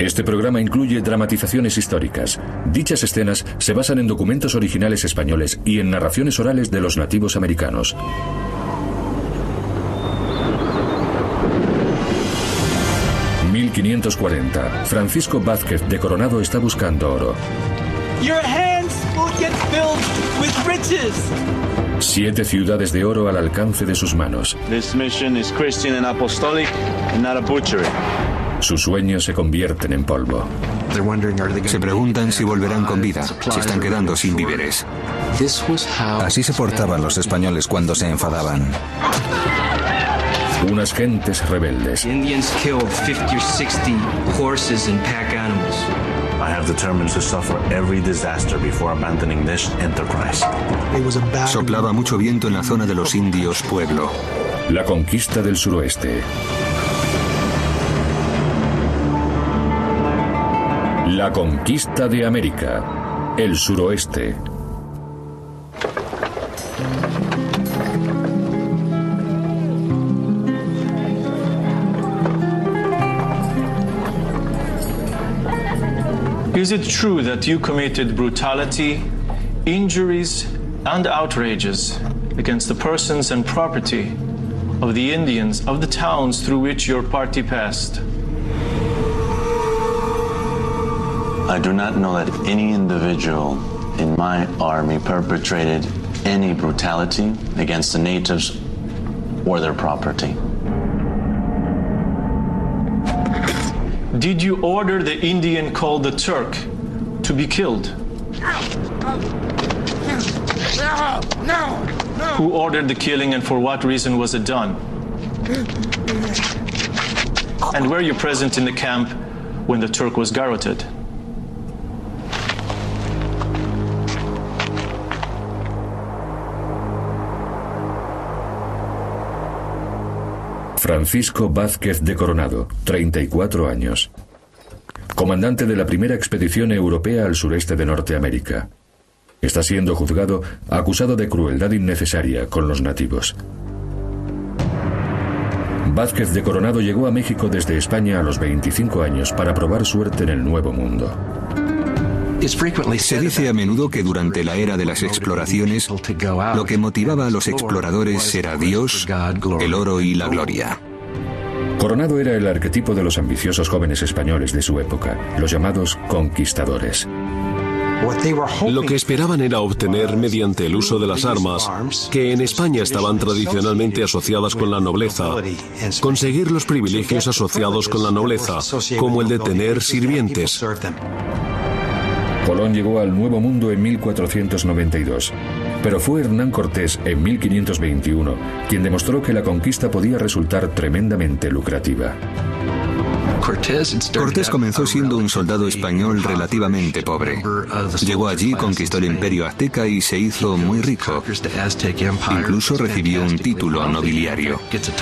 Este programa incluye dramatizaciones históricas. Dichas escenas se basan en documentos originales españoles y en narraciones orales de los nativos americanos. ...1540... Francisco Vázquez de Coronado está buscando oro. 7 ciudades de oro al alcance de sus manos. Sus sueños se convierten en polvo. Se preguntan si volverán con vida. Se están quedando sin víveres. Así se portaban los españoles cuando se enfadaban. Unas gentes rebeldes. Soplaba mucho viento en la zona de los indios Pueblo. La conquista del suroeste. La conquista de América. El suroeste. Is it true that you committed brutality, injuries, and outrages against the persons and property of the Indians of the towns through which your party passed? I do not know that any individual in my army perpetrated any brutality against the natives or their property. Did you order the Indian called the Turk to be killed? No. Who ordered the killing and for what reason was it done? And were you present in the camp when the Turk was garroted? Francisco Vázquez de Coronado, 34 años. Comandante de la primera expedición europea al sureste de Norteamérica. Está siendo juzgado acusado de crueldad innecesaria con los nativos. Vázquez de Coronado llegó a México desde España a los 25 años para probar suerte en el Nuevo Mundo. Se dice a menudo que durante la era de las exploraciones, lo que motivaba a los exploradores era Dios, el oro y la gloria. Coronado era el arquetipo de los ambiciosos jóvenes españoles de su época, los llamados conquistadores. Lo que esperaban era obtener, mediante el uso de las armas, que en España estaban tradicionalmente asociadas con la nobleza, conseguir los privilegios asociados con la nobleza, como el de tener sirvientes. Colón llegó al Nuevo Mundo en 1492, pero fue Hernán Cortés en 1521 quien demostró que la conquista podía resultar tremendamente lucrativa. Cortés comenzó siendo un soldado español relativamente pobre. Llegó allí, conquistó el imperio azteca y se hizo muy rico. Incluso recibió un título nobiliario.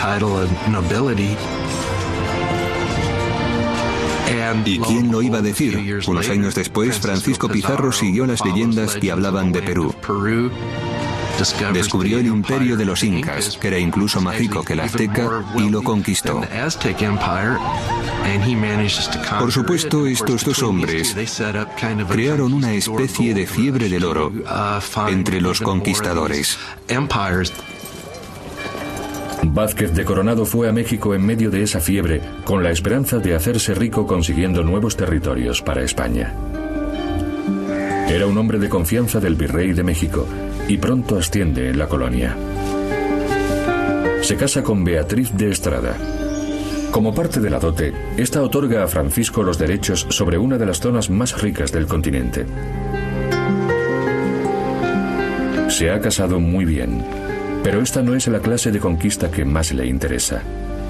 ¿Y quién lo iba a decir? Unos años después, Francisco Pizarro siguió las leyendas que hablaban de Perú. Descubrió el imperio de los incas, que era incluso más rico que el azteca, y lo conquistó. Por supuesto, estos dos hombres crearon una especie de fiebre del oro entre los conquistadores. Vázquez de Coronado fue a México en medio de esa fiebre, con la esperanza de hacerse rico consiguiendo nuevos territorios para España. Era un hombre de confianza del virrey de México y pronto asciende en la colonia. Se casa con Beatriz de Estrada. Como parte de la dote, esta otorga a Francisco los derechos sobre una de las zonas más ricas del continente. Se ha casado muy bien, pero esta no es la clase de conquista que más le interesa.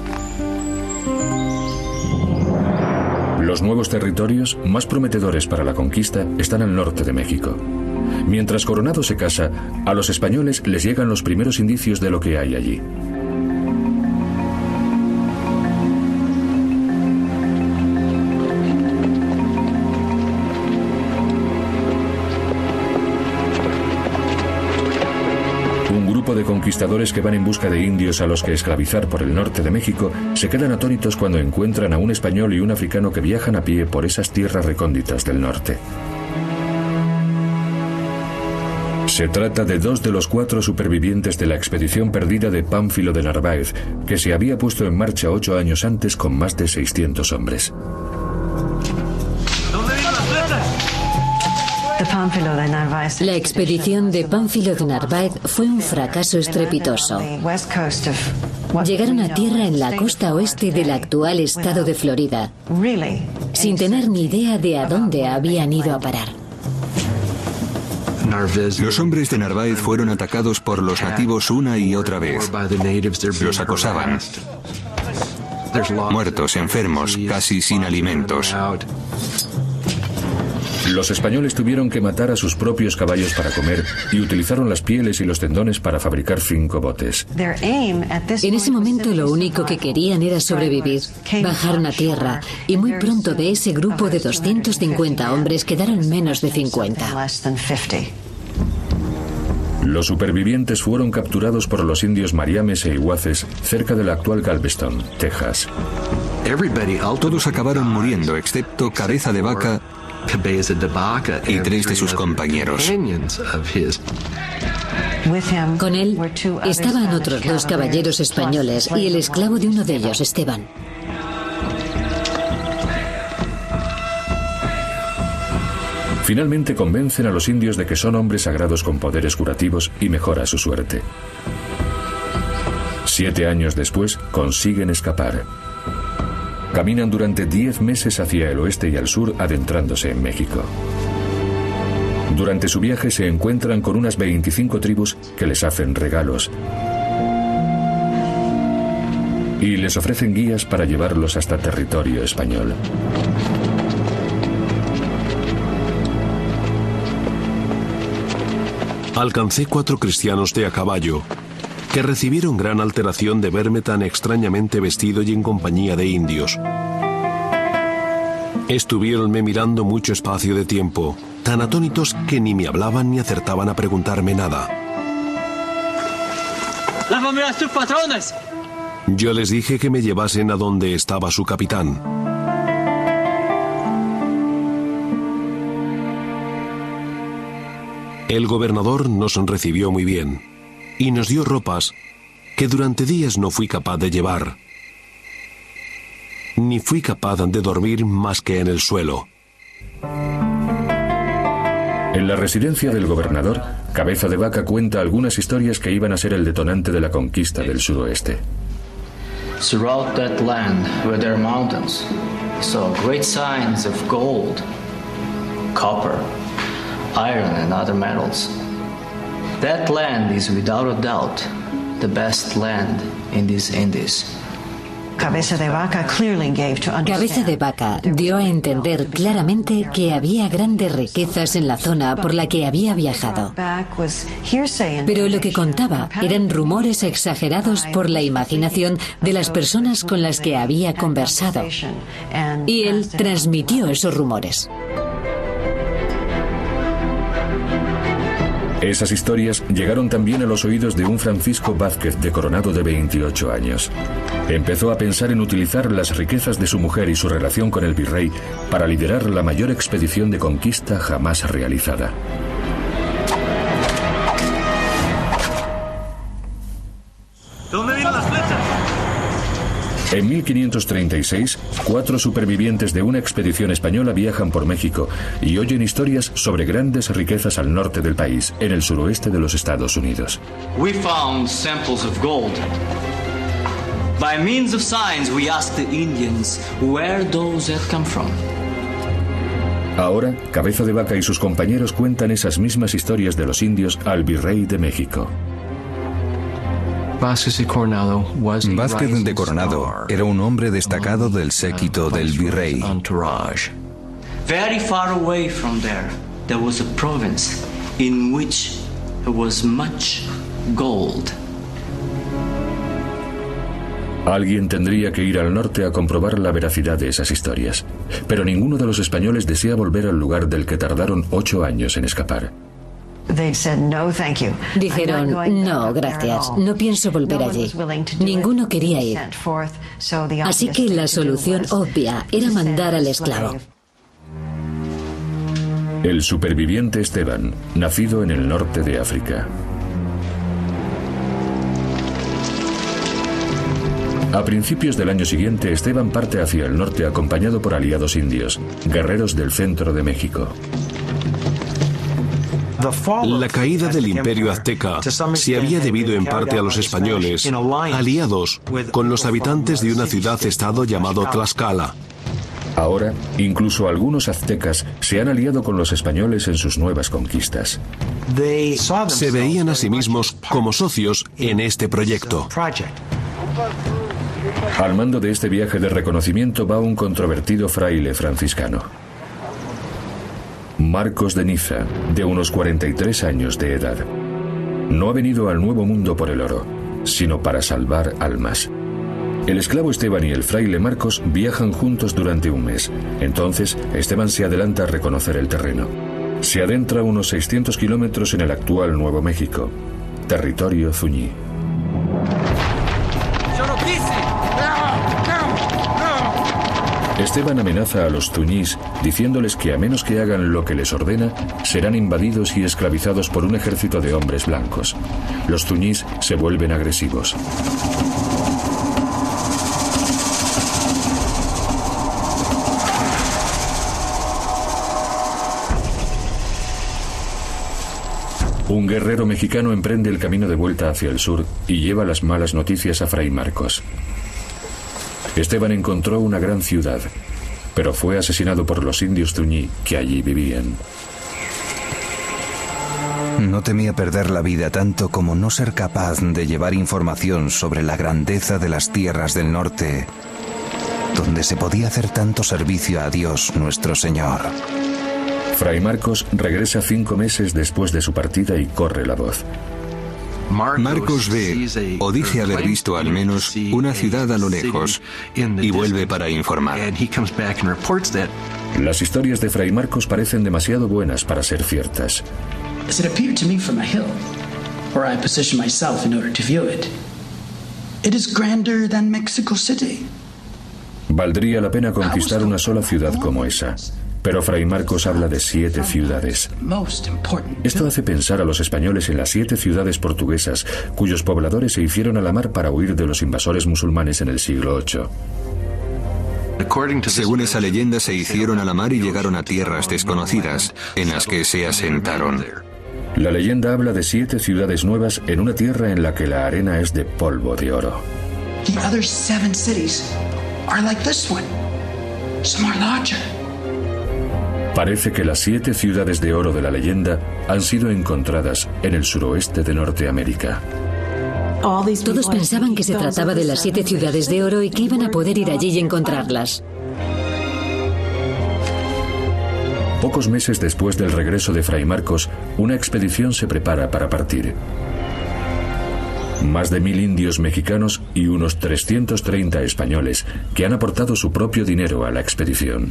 Los nuevos territorios más prometedores para la conquista están al norte de México. Mientras Coronado se casa, a los españoles les llegan los primeros indicios de lo que hay allí. grupo de conquistadores que van en busca de indios a los que esclavizar por el norte de México se quedan atónitos cuando encuentran a un español y un africano que viajan a pie por esas tierras recónditas del norte. Se trata de 2 de los 4 supervivientes de la expedición perdida de Pánfilo de Narváez, que se había puesto en marcha 8 años antes con más de 600 hombres. La expedición de Pánfilo de Narváez fue un fracaso estrepitoso. Llegaron a tierra en la costa oeste del actual estado de Florida, sin tener ni idea de a dónde habían ido a parar. Los hombres de Narváez fueron atacados por los nativos una y otra vez. Los acosaban. Muertos, enfermos, casi sin alimentos. Los españoles tuvieron que matar a sus propios caballos para comer y utilizaron las pieles y los tendones para fabricar 5 botes. En ese momento lo único que querían era sobrevivir. Bajaron a tierra y muy pronto de ese grupo de 250 hombres quedaron menos de 50. Los supervivientes fueron capturados por los indios mariames e iguaces cerca del actual Galveston, Texas. Todos acabaron muriendo excepto Cabeza de Vaca y 3 de sus compañeros. Con él estaban otros 2 caballeros españoles y el esclavo de uno de ellos, Esteban. Finalmente convencen a los indios de que son hombres sagrados con poderes curativos y mejora su suerte. 7 años después consiguen escapar. Caminan durante 10 meses hacia el oeste y al sur, adentrándose en México. Durante su viaje se encuentran con unas 25 tribus que les hacen regalos y les ofrecen guías para llevarlos hasta territorio español. Alcancé 4 cristianos de a caballo, que recibieron gran alteración de verme tan extrañamente vestido y en compañía de indios. Estuvieronme mirando mucho espacio de tiempo, tan atónitos que ni me hablaban ni acertaban a preguntarme nada. ¡Lávame a tus patrones! Yo les dije que me llevasen a donde estaba su capitán. El gobernador nos recibió muy bien y nos dio ropas que durante días no fui capaz de llevar. Ni fui capaz de dormir más que en el suelo. En la residencia del gobernador, Cabeza de Vaca cuenta algunas historias que iban a ser el detonante de la conquista del suroeste. Throughout that land where there are mountains, saw great signs of gold, copper, iron and other metals. That land is without a doubt the best land in these Indies. Cabeza de Vaca dio a entender claramente que había grandes riquezas en la zona por la que había viajado. Pero lo que contaba eran rumores exagerados por la imaginación de las personas con las que había conversado. Y él transmitió esos rumores. Esas historias llegaron también a los oídos de un Francisco Vázquez de Coronado de 28 años. Empezó a pensar en utilizar las riquezas de su mujer y su relación con el virrey para liderar la mayor expedición de conquista jamás realizada. ¿Dónde vienen las flechas? En 1536, 4 supervivientes de una expedición española viajan por México y oyen historias sobre grandes riquezas al norte del país, en el suroeste de los Estados Unidos. We found samples of gold. By means of signs, we asked the Indians where those had come from. Ahora, Cabeza de Vaca y sus compañeros cuentan esas mismas historias de los indios al virrey de México. Vázquez de Coronado era un hombre destacado del séquito del virrey. Very far away from there was a province in which there was much gold. Alguien tendría que ir al norte a comprobar la veracidad de esas historias, pero ninguno de los españoles desea volver al lugar del que tardaron 8 años en escapar. Dijeron, no, gracias, no pienso volver allí. Ninguno quería ir. Así que la solución obvia era mandar al esclavo. El superviviente Esteban, nacido en el norte de África. A principios del año siguiente, Esteban parte hacia el norte acompañado por aliados indios, guerreros del centro de México. La caída del imperio azteca se había debido en parte a los españoles, aliados con los habitantes de una ciudad-estado llamado Tlaxcala. Ahora, incluso algunos aztecas se han aliado con los españoles en sus nuevas conquistas. Se veían a sí mismos como socios en este proyecto. Al mando de este viaje de reconocimiento va un controvertido fraile franciscano. Marcos de Niza, de unos 43 años de edad. No ha venido al Nuevo Mundo por el oro, sino para salvar almas. El esclavo Esteban y el fraile Marcos viajan juntos durante un mes. Entonces, Esteban se adelanta a reconocer el terreno. Se adentra unos 600 kilómetros en el actual Nuevo México, territorio zuñí. Esteban amenaza a los zuñís diciéndoles que a menos que hagan lo que les ordena, serán invadidos y esclavizados por un ejército de hombres blancos. Los zuñís se vuelven agresivos. Un guerrero mexicano emprende el camino de vuelta hacia el sur y lleva las malas noticias a Fray Marcos. Esteban encontró una gran ciudad, pero fue asesinado por los indios zuñí que allí vivían. No temía perder la vida tanto como no ser capaz de llevar información sobre la grandeza de las tierras del norte, donde se podía hacer tanto servicio a Dios nuestro Señor. Fray Marcos regresa 5 meses después de su partida y corre la voz. Marcos ve, o dice haber visto al menos, una ciudad a lo lejos y vuelve para informar. Las historias de Fray Marcos parecen demasiado buenas para ser ciertas. Valdría la pena conquistar una sola ciudad como esa. Pero Fray Marcos habla de 7 ciudades. Esto hace pensar a los españoles en las 7 ciudades portuguesas, cuyos pobladores se hicieron a la mar para huir de los invasores musulmanes en el siglo VIII. Según esa leyenda, se hicieron a la mar y llegaron a tierras desconocidas, en las que se asentaron. La leyenda habla de 7 ciudades nuevas en una tierra en la que la arena es de polvo de oro. The other 7 cities are like this one. Some are larger. Parece que las 7 ciudades de oro de la leyenda han sido encontradas en el suroeste de Norteamérica. Todos pensaban que se trataba de las 7 ciudades de oro y que iban a poder ir allí y encontrarlas. Pocos meses después del regreso de Fray Marcos, una expedición se prepara para partir. Más de 1000 indios mexicanos y unos 330 españoles que han aportado su propio dinero a la expedición.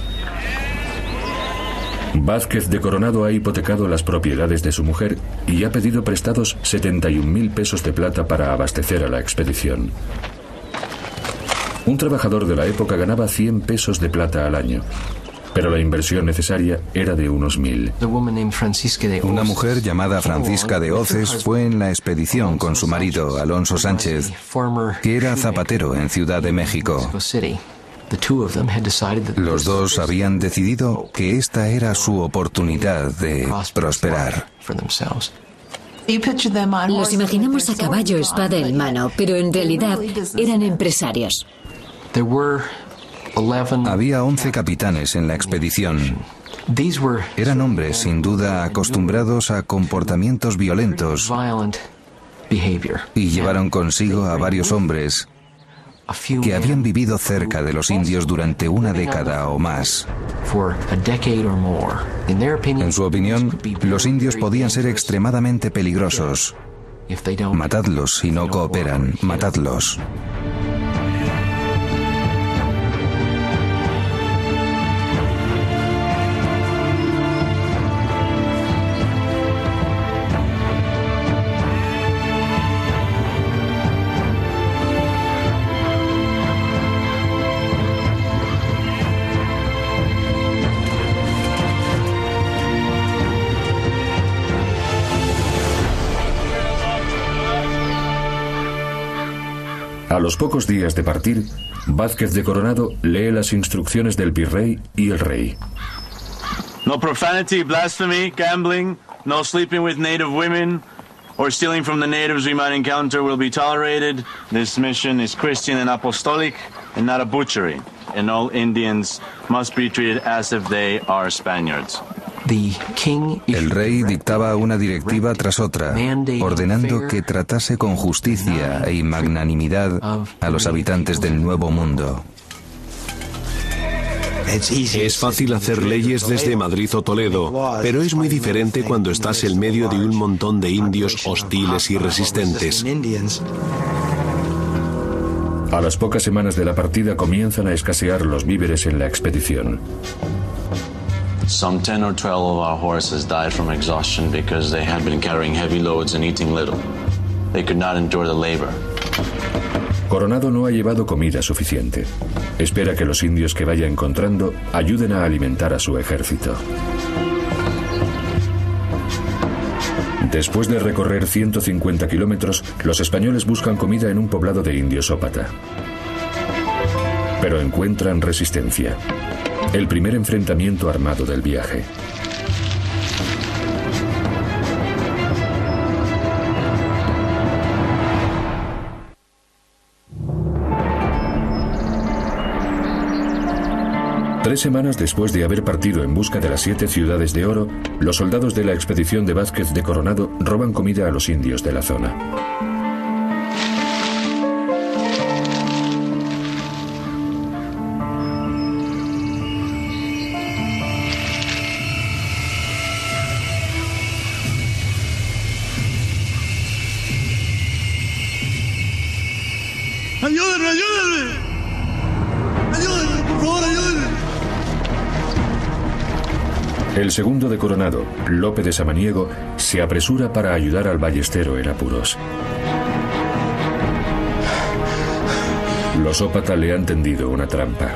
Vázquez de Coronado ha hipotecado las propiedades de su mujer y ha pedido prestados 71.000 pesos de plata para abastecer a la expedición. Un trabajador de la época ganaba 100 pesos de plata al año, pero la inversión necesaria era de unos 1000. Una mujer llamada Francisca de Oces fue en la expedición con su marido, Alonso Sánchez, que era zapatero en Ciudad de México. Los dos habían decidido que esta era su oportunidad de prosperar. Los imaginamos a caballo, espada en mano, pero en realidad eran empresarios. Había 11 capitanes en la expedición. Eran hombres, sin duda, acostumbrados a comportamientos violentos y llevaron consigo a varios hombres que habían vivido cerca de los indios durante una década o más. En su opinión, los indios podían ser extremadamente peligrosos. Matadlos si no cooperan, matadlos. A los pocos días de partir, Vázquez de Coronado lee las instrucciones del virrey y el rey. No profanity, blasphemy, gambling, no sleeping with native women, or stealing from the natives we might encounter will be tolerated. This mission is Christian and apostolic, and not a butchery. And all Indians must be treated as if they are Spaniards. El rey dictaba una directiva tras otra, ordenando que tratase con justicia y magnanimidad a los habitantes del Nuevo Mundo. Es fácil hacer leyes desde Madrid o Toledo, pero es muy diferente cuando estás en medio de un montón de indios hostiles y resistentes. A las pocas semanas de la partida comienzan a escasear los víveres en la expedición. Some 10 or 12 of our horses died from exhaustion because they had been carrying heavy loads and eating little. They could not endure the labor. Coronado no ha llevado comida suficiente. Espera que los indios que vaya encontrando ayuden a alimentar a su ejército. Después de recorrer 150 kilómetros, los españoles buscan comida en un poblado de indios ópata. Pero encuentran resistencia. El primer enfrentamiento armado del viaje. Tres semanas después de haber partido en busca de las 7 ciudades de oro, los soldados de la expedición de Vázquez de Coronado roban comida a los indios de la zona. ¡Ayúdenme, ayúdenme! ¡Ayúdenme, por favor, ayúdenme! El segundo de Coronado, Lope de Samaniego, se apresura para ayudar al ballestero en apuros. Los ópata le han tendido una trampa.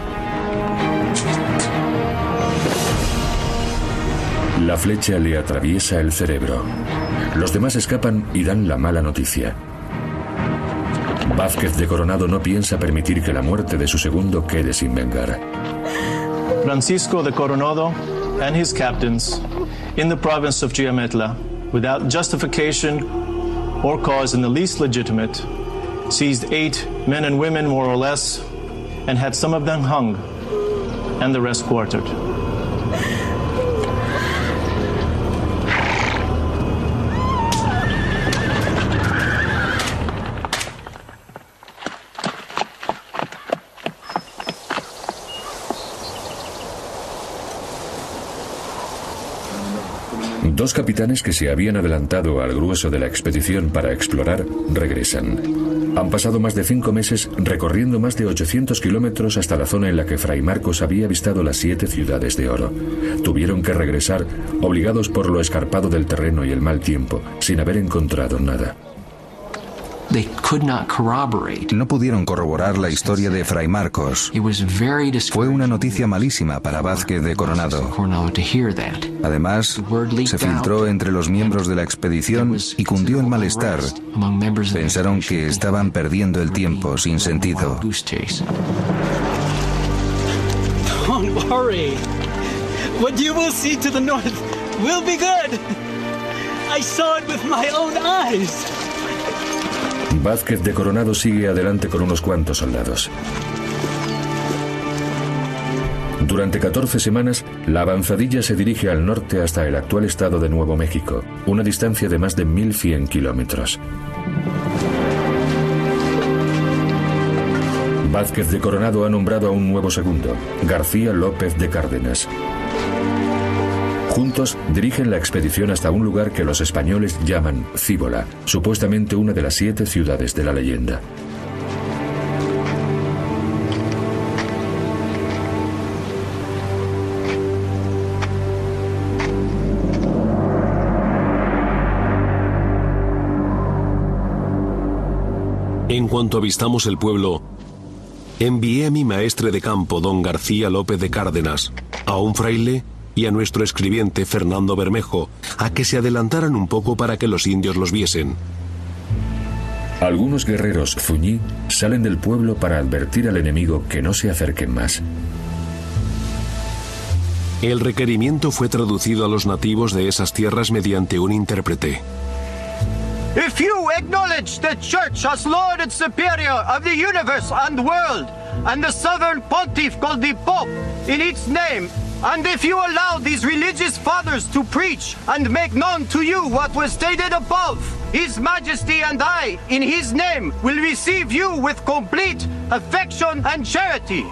La flecha le atraviesa el cerebro. Los demás escapan y dan la mala noticia. Vázquez de Coronado no piensa permitir que la muerte de su segundo quede sin vengar. Francisco de Coronado and his captains in the province of Chiametla, without justification or cause in the least legitimate, seized 8 men and women more or less and had some of them hung and the rest quartered. Dos capitanes que se habían adelantado al grueso de la expedición para explorar regresan. Han pasado más de 5 meses recorriendo más de 800 kilómetros hasta la zona en la que Fray Marcos había avistado las 7 ciudades de oro. Tuvieron que regresar, obligados por lo escarpado del terreno y el mal tiempo, sin haber encontrado nada. No pudieron corroborar la historia de Fray Marcos. Fue una noticia malísima para Vázquez de Coronado. Además, se filtró entre los miembros de la expedición y cundió el malestar. Pensaron que estaban perdiendo el tiempo sin sentido. Don't worry. What you will see to the north will be good. I saw it with my own eyes. Vázquez de Coronado sigue adelante con unos cuantos soldados. Durante 14 semanas, la avanzadilla se dirige al norte hasta el actual estado de Nuevo México, una distancia de más de 1.100 kilómetros. Vázquez de Coronado ha nombrado a un nuevo segundo, García López de Cárdenas. Juntos dirigen la expedición hasta un lugar que los españoles llaman Cíbola, supuestamente una de las 7 ciudades de la leyenda. En cuanto avistamos el pueblo, envié a mi maestre de campo, don García López de Cárdenas, a un fraile y a nuestro escribiente Fernando Bermejo, a que se adelantaran un poco para que los indios los viesen. Algunos guerreros zuñí salen del pueblo para advertir al enemigo que no se acerquen más. El requerimiento fue traducido a los nativos de esas tierras mediante un intérprete. If you acknowledge the Church as Lord and Superior of the universe and world, and the sovereign pontiff called the Pope in its name, and if you allow these religious fathers to preach and make known to you what was stated above, His Majesty and I, in His name, will receive you with complete affection and charity.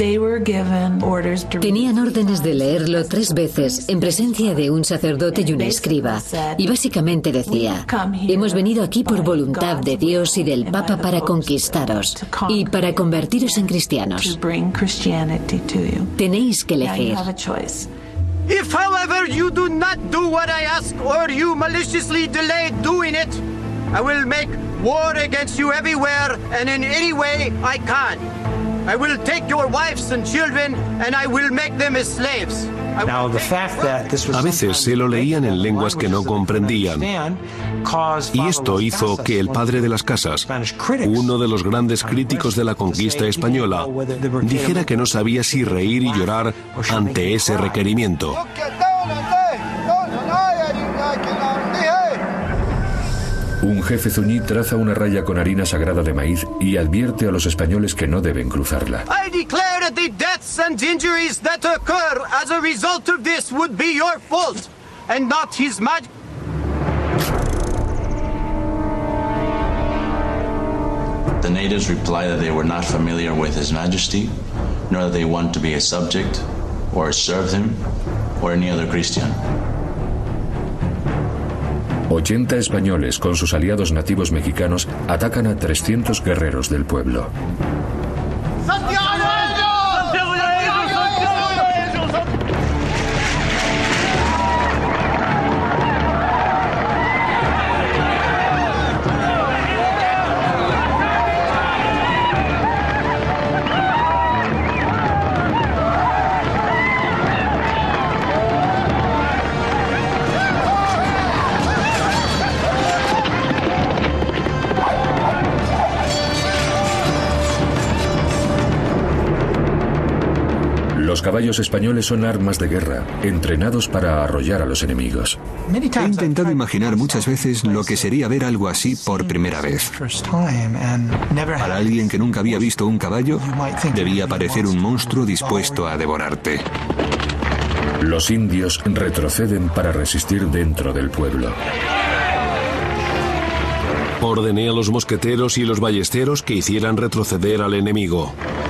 Tenían órdenes de leerlo 3 veces en presencia de un sacerdote y un escriba, y básicamente decía: hemos venido aquí por voluntad de Dios y del Papa para conquistaros y para convertiros en cristianos. Tenéis que elegir. If, however, you do not do what I ask, or you maliciously delay doing it, I will make war against you everywhere and in any way I can. I will take your wives and children and I will make them as slaves. A veces se lo leían en lenguas que no comprendían, y esto hizo que el padre de las casas, uno de los grandes críticos de la conquista española, dijera que no sabía si reír y llorar ante ese requerimiento. Un jefe zuñí traza una raya con harina sagrada de maíz y advierte a los españoles que no deben cruzarla. I declare that the deaths and injuries that occur as a result of this would be your fault and not His Majesty. The natives replied that they were not familiar with His Majesty, nor that they want to be a subject or serve him or any other Christian. 80 españoles con sus aliados nativos mexicanos atacan a 300 guerreros del pueblo. Los caballos españoles son armas de guerra, entrenados para arrollar a los enemigos. He intentado imaginar muchas veces lo que sería ver algo así por primera vez. Para alguien que nunca había visto un caballo, debía parecer un monstruo dispuesto a devorarte. Los indios retroceden para resistir dentro del pueblo. Ordené a los mosqueteros y los ballesteros que hicieran retroceder al enemigo.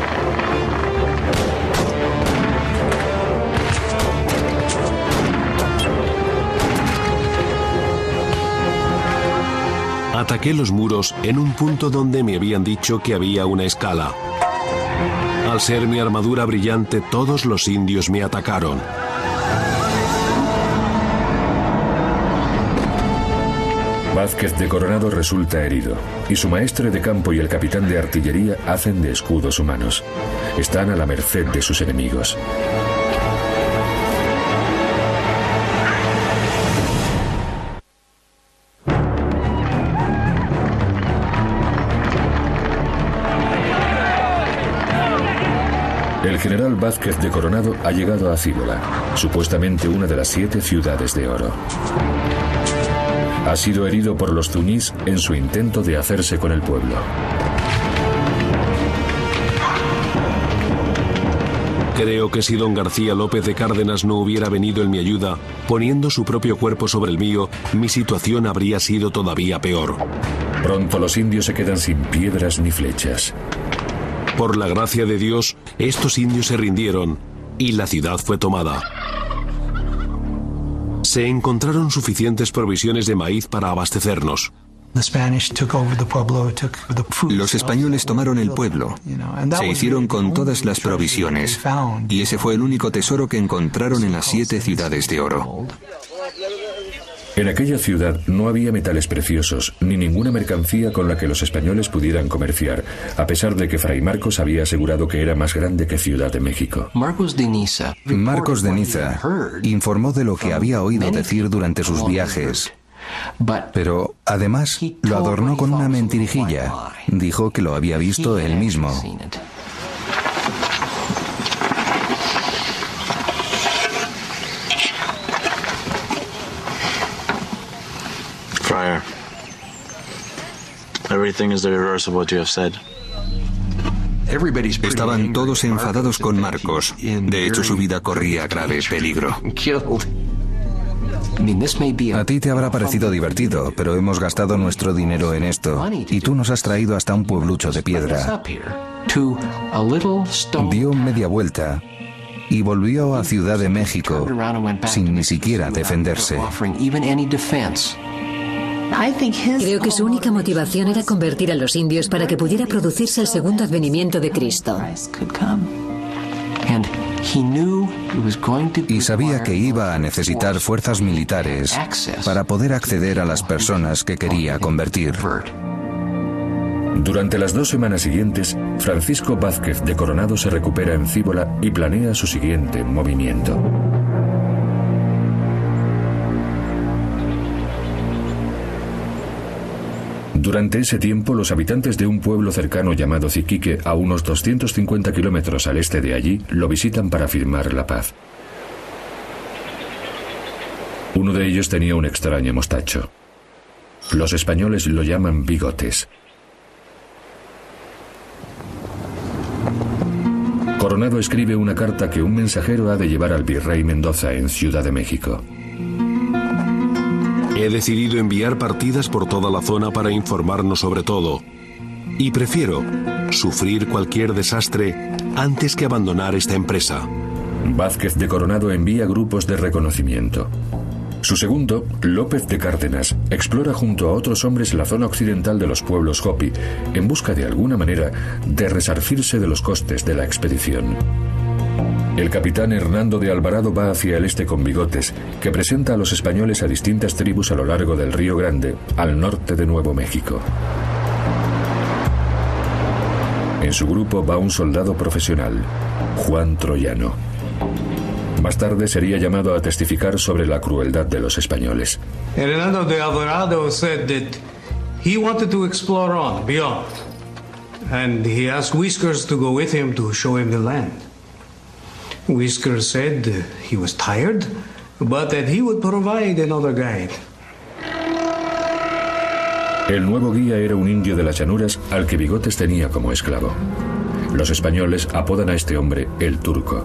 Ataqué los muros en un punto donde me habían dicho que había una escala. Al ser mi armadura brillante, todos los indios me atacaron. Vázquez de Coronado resulta herido, y su maestre de campo y el capitán de artillería hacen de escudos humanos. Están a la merced de sus enemigos. El general Vázquez de Coronado ha llegado a Cíbola, supuestamente una de las 7 ciudades de oro. Ha sido herido por los zuñís en su intento de hacerse con el pueblo. Creo que si don García López de Cárdenas no hubiera venido en mi ayuda, poniendo su propio cuerpo sobre el mío, mi situación habría sido todavía peor. Pronto los indios se quedan sin piedras ni flechas. Por la gracia de Dios, estos indios se rindieron y la ciudad fue tomada. Se encontraron suficientes provisiones de maíz para abastecernos. Los españoles tomaron el pueblo, se hicieron con todas las provisiones, y ese fue el único tesoro que encontraron en las 7 ciudades de oro. En aquella ciudad no había metales preciosos, ni ninguna mercancía con la que los españoles pudieran comerciar, a pesar de que Fray Marcos había asegurado que era más grande que Ciudad de México. Marcos de Niza informó de lo que había oído decir durante sus viajes, Pero, además, lo adornó con una mentirijilla. Dijo que lo había visto él mismo. Friar, everything is the reverse of what you have said. Estaban todos enfadados con Marcos. De hecho, su vida corría grave peligro. A ti te habrá parecido divertido, pero hemos gastado nuestro dinero en esto, y tú nos has traído hasta un pueblucho de piedra. Dio media vuelta y volvió a Ciudad de México sin ni siquiera defenderse. Creo que su única motivación era convertir a los indios para que pudiera producirse el segundo advenimiento de Cristo. Y sabía que iba a necesitar fuerzas militares para poder acceder a las personas que quería convertir. Durante las 2 semanas siguientes, Francisco Vázquez de Coronado se recupera en Cíbola y planea su siguiente movimiento. Durante ese tiempo, los habitantes de un pueblo cercano llamado Ziquique, a unos 250 kilómetros al este de allí, lo visitan para firmar la paz. Uno de ellos tenía un extraño mostacho. Los españoles lo llaman Bigotes. Coronado escribe una carta que un mensajero ha de llevar al virrey Mendoza en Ciudad de México. He decidido enviar partidas por toda la zona para informarnos sobre todo. Y prefiero sufrir cualquier desastre antes que abandonar esta empresa. Vázquez de Coronado envía grupos de reconocimiento. Su segundo, López de Cárdenas, explora junto a otros hombres la zona occidental de los pueblos Hopi, en busca de alguna manera de resarcirse de los costes de la expedición. El capitán Hernando de Alvarado va hacia el este con Bigotes, que presenta a los españoles a distintas tribus a lo largo del Río Grande, al norte de Nuevo México. En su grupo va un soldado profesional, Juan Troyano. Más tarde sería llamado a testificar sobre la crueldad de los españoles. Hernando de Alvarado said that he wanted to explore on, beyond. And he asked Whiskers to go with him to show him the land. Whiskers said he was tired, but that he would provide another guide. El nuevo guía era un indio de las llanuras al que Bigotes tenía como esclavo. Los españoles apodan a este hombre el Turco.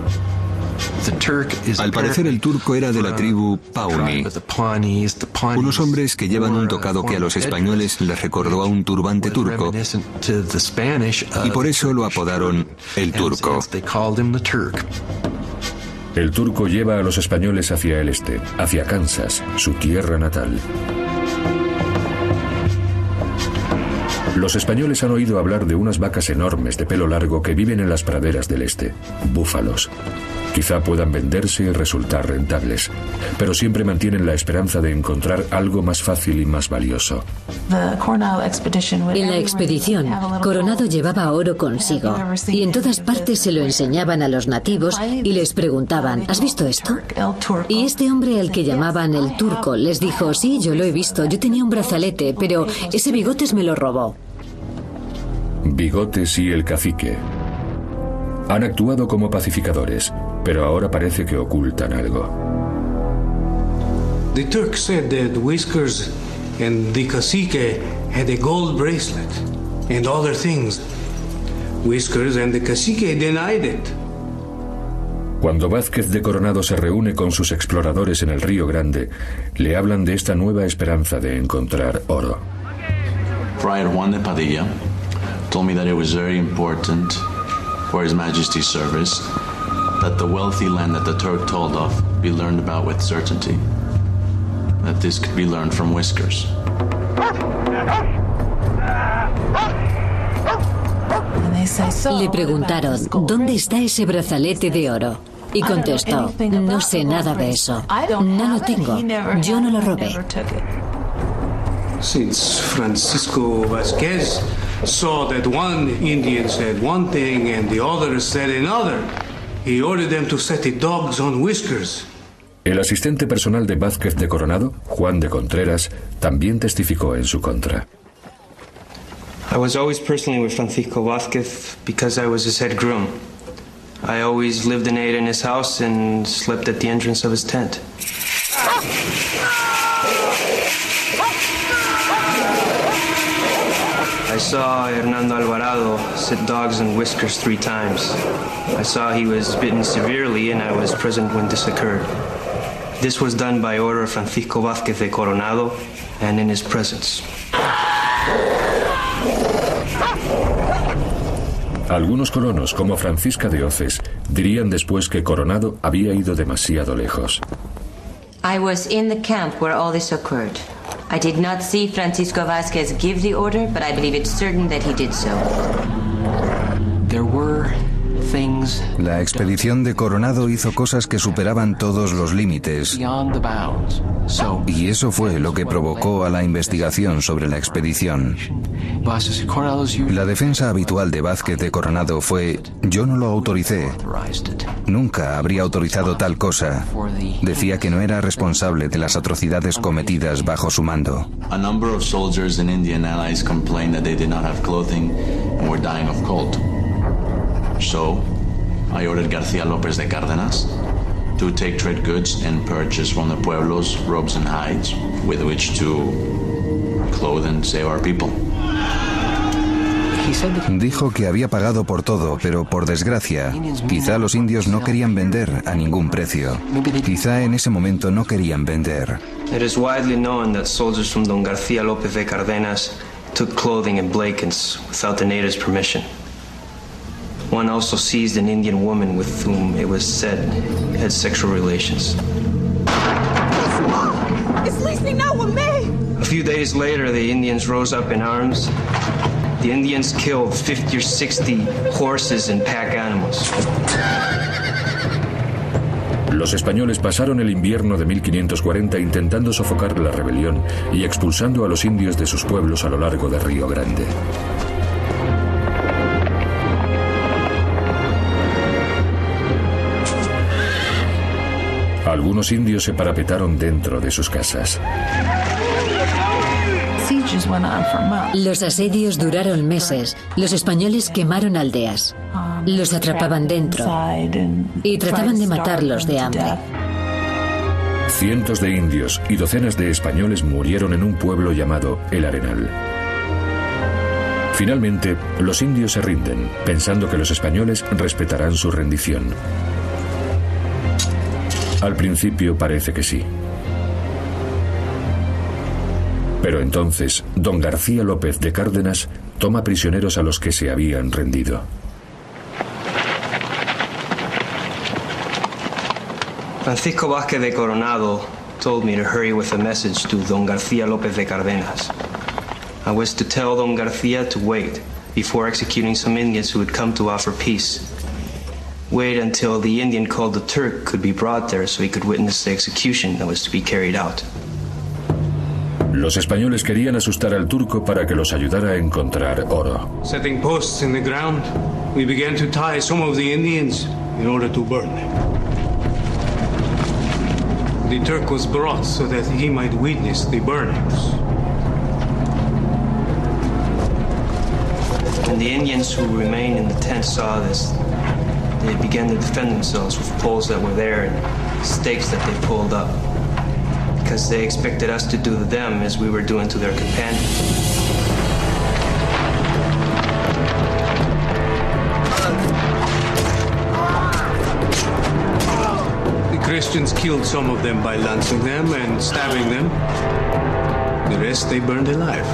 Al parecer el turco era de la tribu Pawnee, unos hombres que llevan un tocado que a los españoles les recordó a un turbante turco, y por eso lo apodaron el Turco. El Turco lleva a los españoles hacia el este, hacia Kansas, su tierra natal. Los españoles han oído hablar de unas vacas enormes de pelo largo que viven en las praderas del este, búfalos. Quizá puedan venderse y resultar rentables, pero siempre mantienen la esperanza de encontrar algo más fácil y más valioso. En la expedición, Coronado llevaba oro consigo, y en todas partes se lo enseñaban a los nativos y les preguntaban, ¿has visto esto? Y este hombre al que llamaban el Turco les dijo, sí, yo lo he visto, yo tenía un brazalete, pero ese Bigotes me lo robó. Bigotes y el cacique han actuado como pacificadores, pero ahora parece que ocultan algo. The Turk said that Whiskers and the cacique had a gold bracelet and other things. Whiskers and the cacique denied it. Cuando Vázquez de Coronado se reúne con sus exploradores en el Río Grande, le hablan de esta nueva esperanza de encontrar oro. Friar Juan de Padilla told me that it was very important for His Majesty's service that the wealthy land that the Turk told of be learned about with certainty. That this could be learned from Whiskers. Le preguntaron, ¿dónde está ese brazalete de oro? Y contestó, no sé nada de eso. No lo tengo. Yo no lo robé. Since Francisco Vázquez saw that one Indian said one thing and the other said another, he ordered them to set the dogs on Whiskers. El asistente personal de Vázquez de Coronado, Juan de Contreras, también testificó en su contra. I was always personally with Francisco Vázquez because I was his head groom. I always lived and ate in his house and slept at the entrance of his tent. I saw Hernando Alvarado sit dogs and whiskers 3 times. I saw he was bitten severely and I was present when this occurred. This was done by order of Francisco Vázquez de Coronado and in his presence. Algunos colonos, como Francisca de Oces, dirían después que Coronado había ido demasiado lejos. I was in the camp where all this occurred. I did not see Francisco Vázquez give the order, but I believe it's certain that he did so. There were things. La expedición de Coronado hizo cosas que superaban todos los límites. Y eso fue lo que provocó a la investigación sobre la expedición. La defensa habitual de Vázquez de Coronado fue: yo no lo autoricé. Nunca habría autorizado tal cosa. Decía que no era responsable de las atrocidades cometidas bajo su mando. A number of soldiers and Indian allies complained that they did not have clothing and were dying of cold. So, I ordered García López de Cárdenas to take trade goods and purchase from the pueblos robes and hides with which to clothe and save our people. Dijo que había pagado por todo, pero por desgracia, quizá los indios no querían vender a ningún precio. Quizá en ese momento no querían vender. It is widely known that soldiers from Don García López de Cárdenas took clothing and blankets without the natives' permission. One also seized an Indian woman with whom it was said had sexual relations. A few days later, the Indians rose up in arms. The Indians killed 50 or 60 horses and pack animals. Los españoles pasaron el invierno de 1540 intentando sofocar la rebelión y expulsando a los indios de sus pueblos a lo largo de Río Grande. Algunos indios se parapetaron dentro de sus casas. Los asedios duraron meses. Los españoles quemaron aldeas. Los atrapaban dentro y trataban de matarlos de hambre. Cientos de indios y docenas de españoles murieron en un pueblo llamado El Arenal. Finalmente, los indios se rinden, pensando que los españoles respetarán su rendición. Al principio parece que sí. Pero entonces, don García López de Cárdenas toma prisioneros a los que se habían rendido. Francisco Vázquez de Coronado told me to hurry with a message to Don García López de Cárdenas. I was to tell Don García to wait before executing some Indians who would come to offer peace. Wait until the Indian called the Turk could be brought there so he could witness the execution that was to be carried out. Los españoles querían asustar al turco para que los ayudara a encontrar oro. Setting posts in the ground, we began to tie some of the Indians in order to burn them. The Turk was brought so that he might witness the burnings. When the Indians who remained in the tent saw this, they began to defend themselves with poles that were there and stakes that they pulled up, because they expected us to do to them as we were doing to their companions. The Christians killed some of them by lancing them and stabbing them. The rest they burned alive.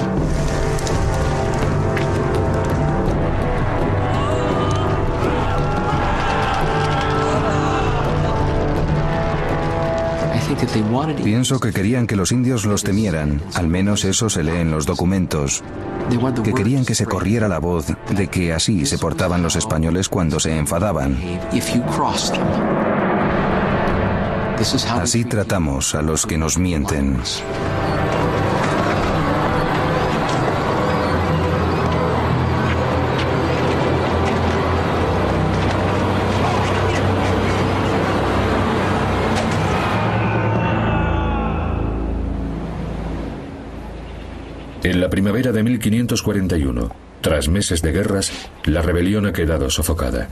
Pienso que querían que los indios los temieran, al menos eso se lee en los documentos, que querían que se corriera la voz de que así se portaban los españoles cuando se enfadaban. Así tratamos a los que nos mienten. En la primavera de 1541, tras meses de guerras, la rebelión ha quedado sofocada.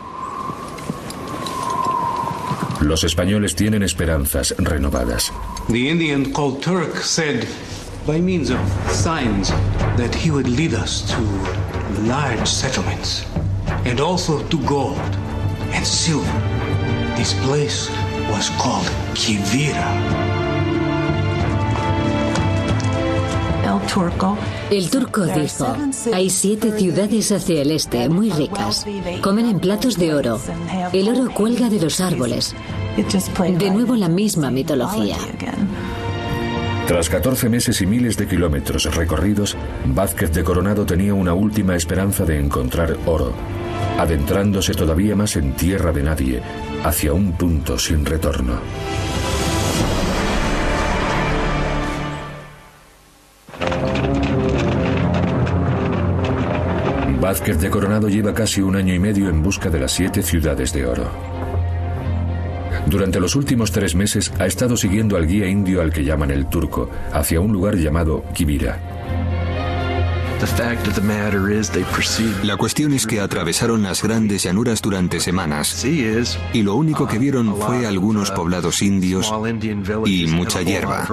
Los españoles tienen esperanzas renovadas. The Indian called Turk said, by means of signs, that he would lead us to large settlements, and also to gold and silver. This place was called Quivira. El turco dijo, hay 7 ciudades hacia el este, muy ricas. Comen en platos de oro. El oro cuelga de los árboles. De nuevo la misma mitología. Tras 14 meses y miles de kilómetros recorridos, Vázquez de Coronado tenía una última esperanza de encontrar oro, adentrándose todavía más en tierra de nadie, hacia un punto sin retorno. Vázquez de Coronado lleva casi 1 año y medio en busca de las 7 ciudades de oro. Durante los últimos 3 meses ha estado siguiendo al guía indio al que llaman el Turco, hacia un lugar llamado Quivira. La cuestión es que atravesaron las grandes llanuras durante semanas y lo único que vieron fue algunos poblados indios y mucha hierba.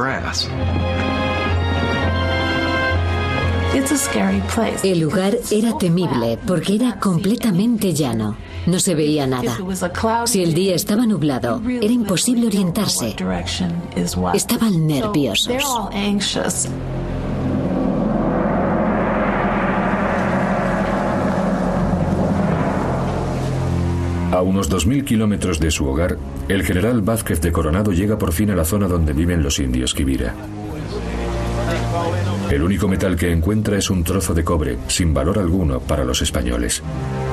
El lugar era temible porque era completamente llano. No se veía nada. Si el día estaba nublado, era imposible orientarse. Estaban nerviosos. A unos 2000 kilómetros de su hogar, el general Vázquez de Coronado llega por fin a la zona donde viven los indios Quivira. El único metal que encuentra es un trozo de cobre, sin valor alguno para los españoles.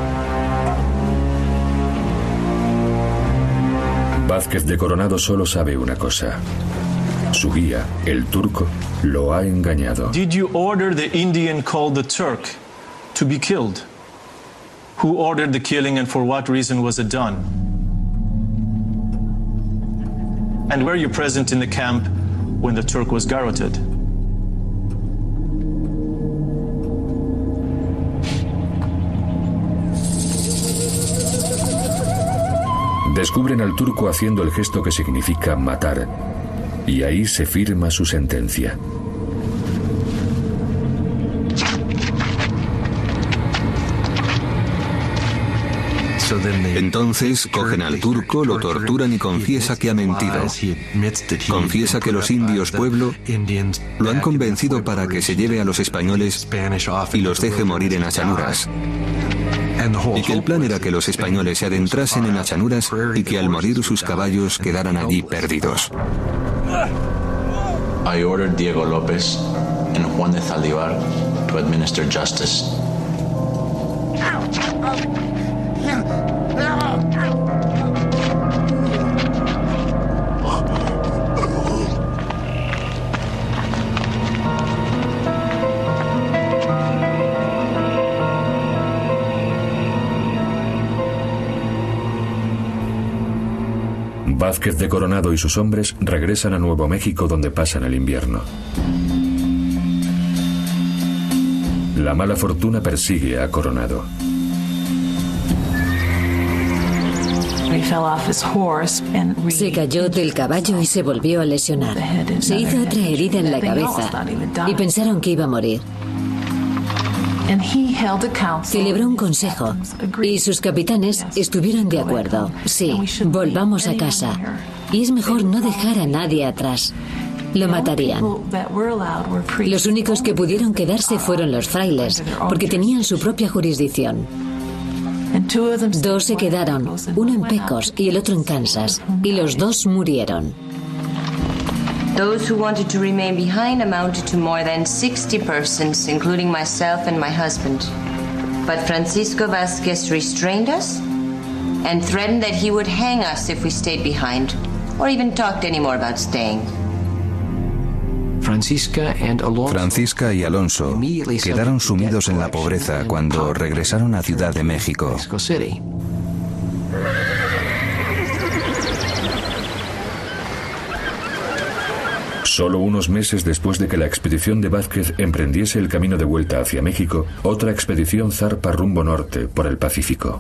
Vázquez de Coronado solo sabe una cosa. Su guía, el turco, lo ha engañado. Did you order the Indian called the Turk to be killed? Who ordered the killing and for what reason was it done? And were you present in the camp when the Turk was garroted? Descubren al turco haciendo el gesto que significa matar, y ahí se firma su sentencia. Entonces cogen al turco, lo torturan y confiesa que ha mentido. Confiesa que los indios pueblo lo han convencido para que se lleve a los españoles y los deje morir en las llanuras. Y que el plan era que los españoles se adentrasen en las llanuras y que al morir sus caballos quedaran allí perdidos. I ordered Diego López and Juan de Zaldívar to administer justice. Vázquez de Coronado y sus hombres regresan a Nuevo México donde pasan el invierno. La mala fortuna persigue a Coronado. Se cayó del caballo y se volvió a lesionar. Se hizo otra herida en la cabeza y pensaron que iba a morir. Celebró un consejo y sus capitanes estuvieron de acuerdo. Sí, volvamos a casa. Y es mejor no dejar a nadie atrás. Lo matarían. Los únicos que pudieron quedarse fueron los frailes, porque tenían su propia jurisdicción. 2 se quedaron, uno en Pecos y el otro en Kansas, y los 2 murieron. Those who wanted to remain behind amounted to more than 60 persons, including myself and my husband. But Francisco Vázquez restrained us and threatened that he would hang us if we stayed behind, or even talked any more about staying. Francisca y Alonso quedaron sumidos en la pobreza cuando regresaron a Ciudad de México. Solo unos meses después de que la expedición de Vázquez emprendiese el camino de vuelta hacia México, otra expedición zarpa rumbo norte, por el Pacífico.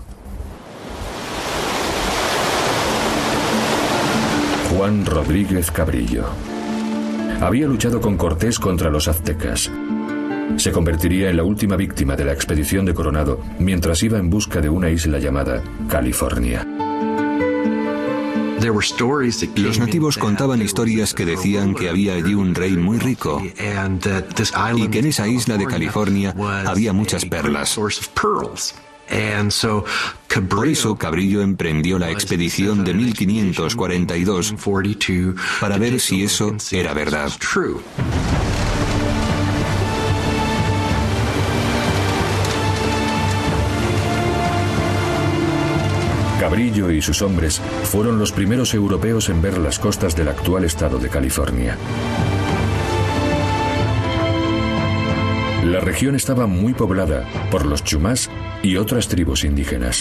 Juan Rodríguez Cabrillo. Había luchado con Cortés contra los aztecas. Se convertiría en la última víctima de la expedición de Coronado mientras iba en busca de una isla llamada California. Los nativos contaban historias que decían que había allí un rey muy rico y que en esa isla de California había muchas perlas. Por eso Cabrillo emprendió la expedición de 1542 para ver si eso era verdad. Cabrillo y sus hombres fueron los primeros europeos en ver las costas del actual estado de California. La región estaba muy poblada por los chumás y otras tribus indígenas.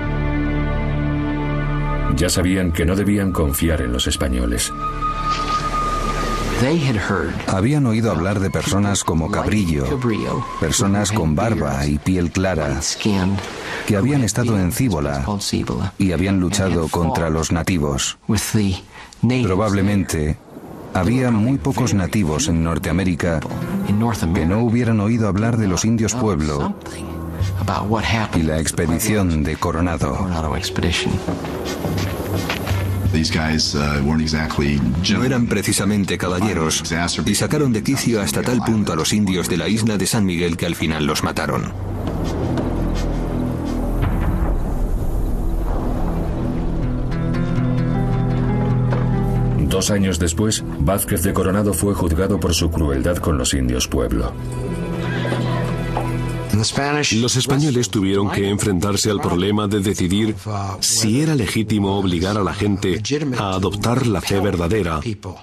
Ya sabían que no debían confiar en los españoles. Habían oído hablar de personas como Cabrillo, personas con barba y piel clara, que habían estado en Cíbola y habían luchado contra los nativos. Probablemente había muy pocos nativos en Norteamérica que no hubieran oído hablar de los indios pueblo y la expedición de Coronado. No eran precisamente caballeros y sacaron de quicio hasta tal punto a los indios de la isla de San Miguel que al final los mataron. Dos años después, Vázquez de Coronado fue juzgado por su crueldad con los indios pueblo. Los españoles tuvieron que enfrentarse al problema de decidir si era legítimo obligar a la gente a adoptar la fe verdadera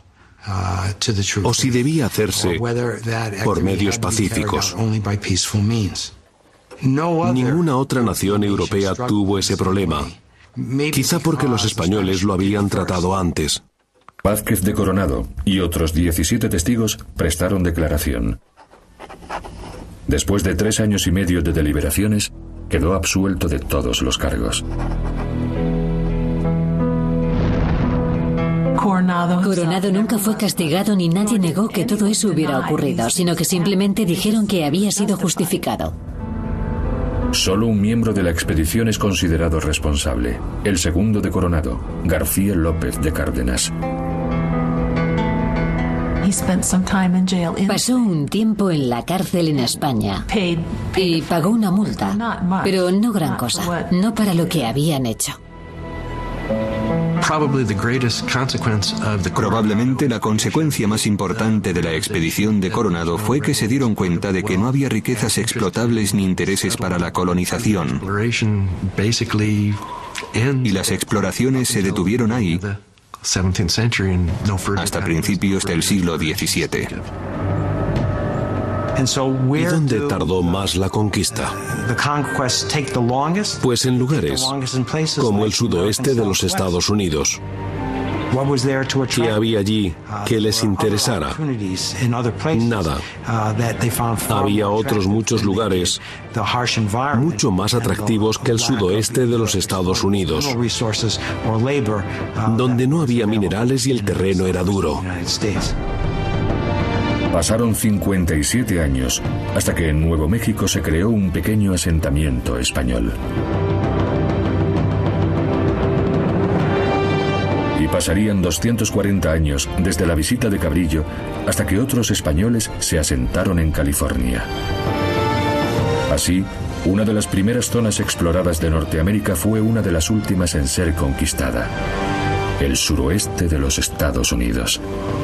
o si debía hacerse por medios pacíficos. Ninguna otra nación europea tuvo ese problema, quizá porque los españoles lo habían tratado antes. Vázquez de Coronado y otros 17 testigos prestaron declaración. Después de 3 años y medio de deliberaciones, quedó absuelto de todos los cargos. Coronado nunca fue castigado ni nadie negó que todo eso hubiera ocurrido, sino que simplemente dijeron que había sido justificado. Solo un miembro de la expedición es considerado responsable, el segundo de Coronado, García López de Cárdenas. Pasó un tiempo en la cárcel en España y pagó una multa, pero no gran cosa, no para lo que habían hecho. Probablemente la consecuencia más importante de la expedición de Coronado fue que se dieron cuenta de que no había riquezas explotables ni intereses para la colonización. Y las exploraciones se detuvieron ahí hasta principios del siglo XVII. ¿Y dónde tardó más la conquista? Pues en lugares como el sudoeste de los Estados Unidos. ¿Qué había allí que les interesara? Nada. Había otros muchos lugares mucho más atractivos que el sudoeste de los Estados Unidos, donde no había minerales y el terreno era duro. Pasaron 57 años hasta que en Nuevo México se creó un pequeño asentamiento español. Y pasarían 240 años desde la visita de Cabrillo hasta que otros españoles se asentaron en California. Así, una de las primeras zonas exploradas de Norteamérica fue una de las últimas en ser conquistada: el suroeste de los Estados Unidos.